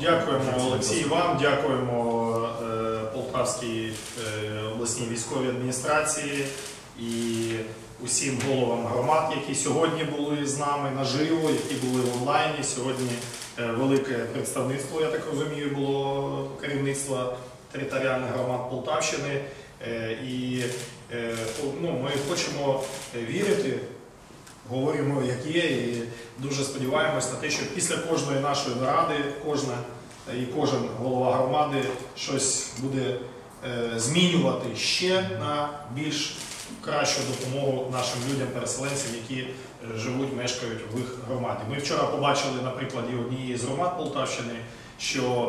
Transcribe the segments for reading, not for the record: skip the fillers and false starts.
Дякуємо, Олексій, вам, дякуємо Полтавській обласній військовій адміністрації і усім головам громад, які сьогодні були з нами наживо, які були в онлайні. Сьогодні велике представництво, я так розумію, було керівництва територіальних громад Полтавщини. І ми хочемо вірити, говоримо як є, і дуже сподіваємось на те, що після кожної нашої наради кожен голова громади щось буде змінювати ще на більш кращу допомогу нашим людям-переселенцям, які живуть, мешкають в їх громаді. Ми вчора побачили на прикладі однієї з громад Полтавщини, що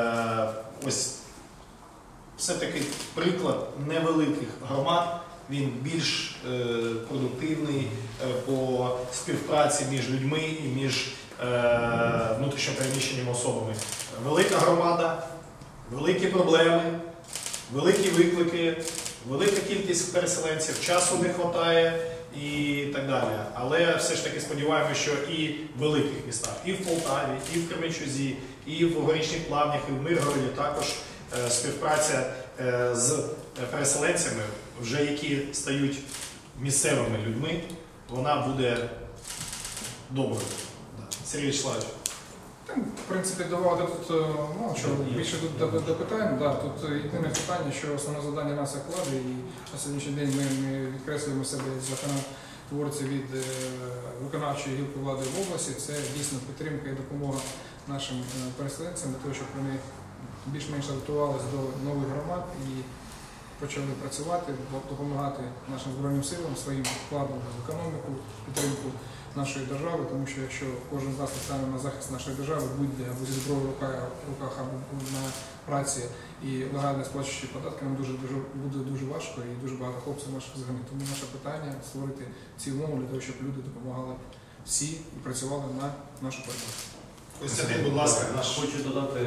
ось все-таки приклад невеликих громад, він більш продуктивний по співпраці між людьми і між внутрішньопереміщеними особами. Велика громада, великі проблеми, великі виклики, велика кількість переселенців, часу не вистачає і так далі. Але все ж таки сподіваємося, що і в великих містах, і в Полтаві, і в Кременчузі, і в Горішніх Плавнях, і в Миргороді також співпраця з переселенцями, вже які стають місцевими людьми, вона буде доброю. Сергій Вячеславович. В принципі, давати тут більше до питань. Тут єдине питання, що основне завдання нас як влади, і на сьогоднішній день ми відкреслюємо себе з законотворця від виконавчої гілки влади в області. Це дійсно підтримка і допомога нашим переселенцям для того, щоб вони більш-менш адаптувалися до нових громад і почали працювати, допомагати нашим Збройним силам своїм вкладом в економіку, підтримку нашої держави, тому що якщо кожен з нас стане на захист нашої держави, будь-де або зі зброєю в руках, або на праці і легально сплачуючи податки, нам буде дуже важко і дуже багато хлопців наших загинуть. Тому наше питання – створити ці умови для того, щоб люди допомагали всі і працювали на нашу перемогу. Костянтин, будь ласка, хочу додати,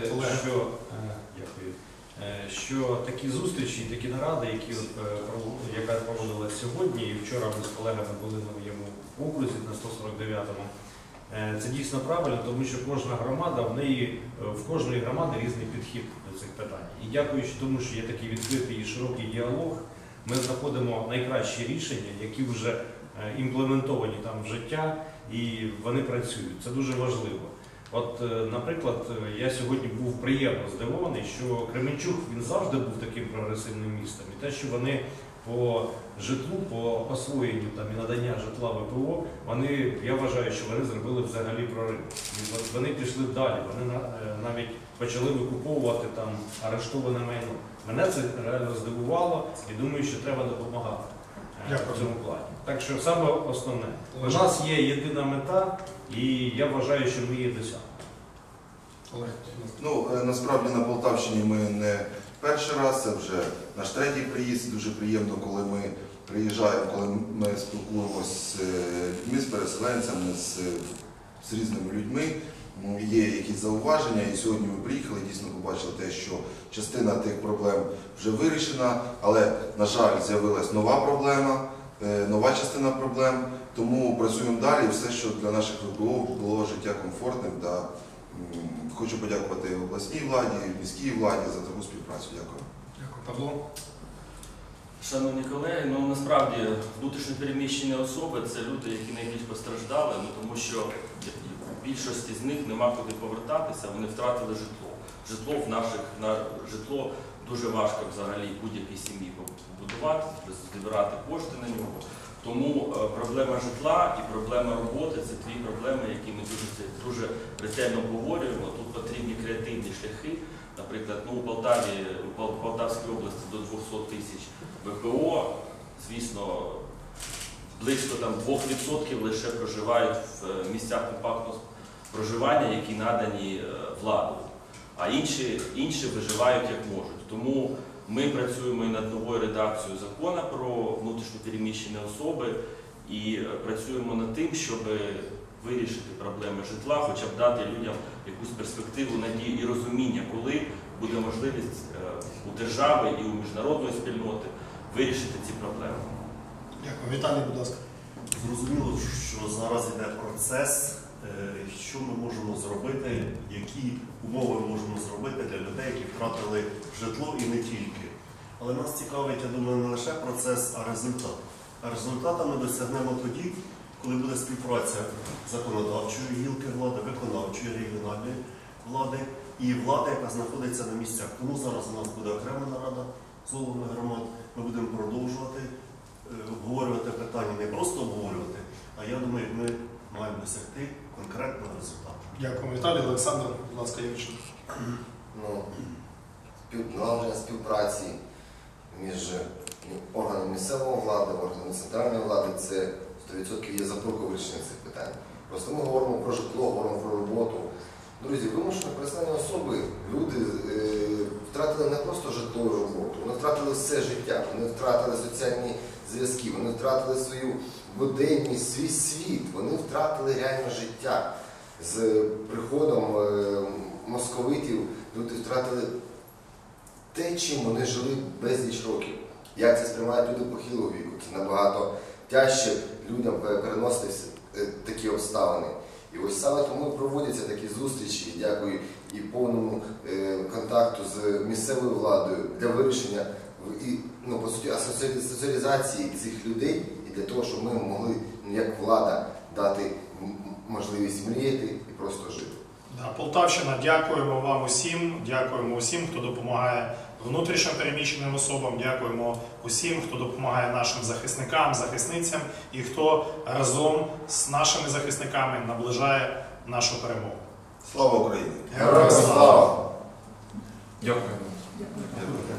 що такі зустрічі, такі наради, яка проводилася сьогодні, і вчора ми з колегами були на моєму окрузі на 149-му, це дійсно правильно, тому що кожна громада, в кожної громади різний підхід до цих питань. І дякуючи тому, що є такий відкритий і широкий діалог, ми знаходимо найкращі рішення, які вже імплементовані там в життя, і вони працюють. Це дуже важливо. От, наприклад, я сьогодні був приємно здивований, що Кременчуг, він завжди був таким прогресивним містом. І те, що вони по житлу, по освоєнню і надання житла ВПО, я вважаю, що вони зробили взагалі прорив. Вони пішли далі, вони навіть почали викуповувати там арештоване майно. Мене це реально здивувало і думаю, що треба допомагати в цьому плані. Так що саме основне, у нас є єдина мета, і я вважаю, що ми її досягнемо. Насправді на Полтавщині ми не перший раз, це вже наш третій приїзд. Дуже приємно, коли ми приїжджаємо, коли ми спілкуємося з людьми, з переселенцями, з різними людьми. Є якісь зауваження, і сьогодні ми приїхали, дійсно побачили те, що частина тих проблем вже вирішена, але, на жаль, з'явилась нова проблема, нова частина проблем, тому працюємо далі, все, що для наших ВПО було життя комфортним. Хочу подякувати обласній владі, міській владі за таку співпрацю. Дякую. Дякую. Павло. Шановні колеги, насправді внутрішньопереміщені особи – це люди, які найбільш постраждали, тому що в більшості з них нема куди повертатися, вони втратили житло. Житло дуже важко взагалі будь-якій сім'ї побудувати, збирати кошти на нього. Тому проблема житла і проблема роботи – це дві проблеми, які ми дуже ретельно обговорюємо. Тут потрібні креативні шляхи. Наприклад, у Полтавській області до 200 тисяч ВПО, звісно, близько 2% лише проживають в місцях компактного проживання, які надані владою, а інші виживають як можуть. Тому ми працюємо і над новою редакцією закону про внутрішньопереміщені особи і працюємо над тим, щоб вирішити проблеми житла, хоча б дати людям якусь перспективу, надію і розуміння, коли буде можливість у держави і у міжнародної спільноти вирішити ці проблеми. Дякую. Віталій, будь ласка. Зрозуміло, що зараз йде процес що ми можемо зробити, які умови можемо зробити для людей, які втратили житло і не тільки. Але нас цікавить, я думаю, не лише процес, а результат. А результата ми досягнемо тоді, коли буде співпраця законодавчої гілки влади, виконавчої, регіональної влади і влади, яка знаходиться на місцях. Тому зараз у нас буде окрема нарада з головами громад. Ми будемо продовжувати обговорювати питання, не просто обговорювати, а я думаю, ми маємо досягти конкретного результату. Дякую, Віталій. Олександр, будь ласка, Юрченко. Налагодження співпраці між органами місцевої влади, органами центральної влади – це 100% є запорука вирішення цих питань. Просто ми говоримо про житло, говоримо про роботу. Друзі, вимушено переселені особи, люди втратили не просто житло і роботу, вони втратили все життя, вони втратили соціальні зв'язки, вони втратили свою буденність, свій світ, вони втратили реальне життя. З приходом московитів люди втратили те, чим вони жили безліч років. Як це сприймають люди похилого віку? Це набагато тяжче людям переносити такі обставини. І ось саме тому і проводяться такі зустрічі, дякую і повному контакту з місцевою владою для вирішення і, по суті, соціалізації цих людей і для того, щоб ми могли, як влада, дати можливість мріяти і просто жити. Полтавщина, дякуємо вам усім, хто допомагає внутрішньо переміщеним особам, дякуємо усім, хто допомагає нашим захисникам, захисницям і хто разом з нашими захисниками наближає нашу перемогу. Слава Україні! Героям слава! Дякую. Дякую.